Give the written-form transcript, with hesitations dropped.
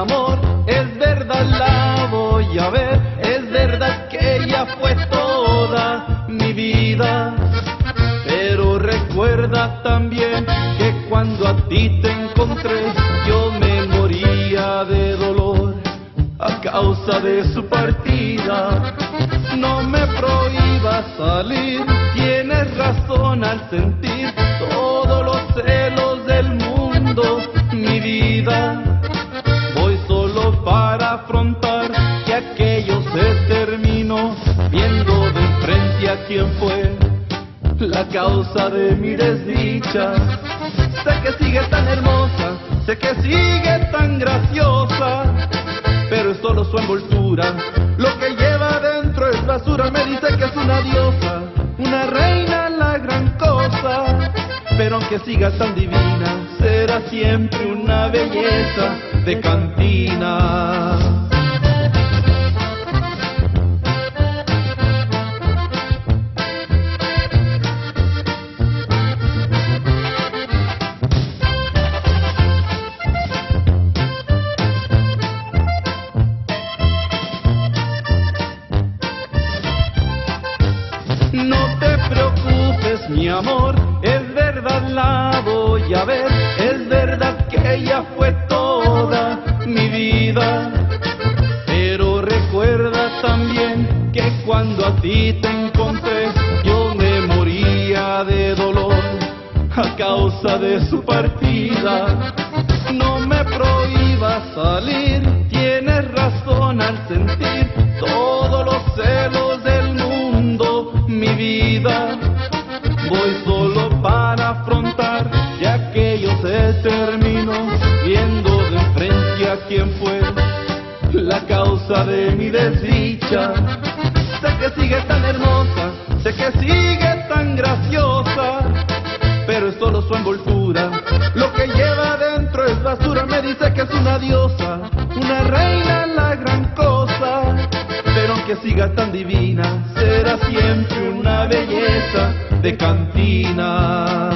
amor, es verdad, la voy a ver, es verdad que ella fue toda mi vida. Pero recuerda también que cuando a ti te encontré, yo me moría de dolor a causa de su partida. No me prohíbas salir, tienes razón al sentir todos los celos del mundo, mi vida. Voy solo para afrontar que aquello se terminó, viendo de frente a quién fue la causa de mi desdicha. Sé que sigue tan hermosa, sé que sigue tan graciosa, pero es solo su envoltura, lo que lleva dentro es basura. Me dice que es una diosa, una reina, la gran cosa, pero aunque siga tan divina, será siempre una belleza de cantina. No te preocupes, mi amor, es verdad, la voy a ver, es verdad que ella fue toda mi vida. Pero recuerda también que cuando a ti te encontré, yo me moría de dolor a causa de su partida. No me prohíbas salir, tienes razón al sentir todos los celos del mundo, mi vida. Voy solo para afrontar que aquello se terminó, viendo de frente a quién fue la causa de mi desdicha. Sé que sigue tan hermosa, sé que sigue tan graciosa, pero es solo su envoltura, lo que lleva dentro es basura. Me dice que es una diosa, una reina, la gran cosa, pero aunque siga tan divina, será siempre una belleza de cantina.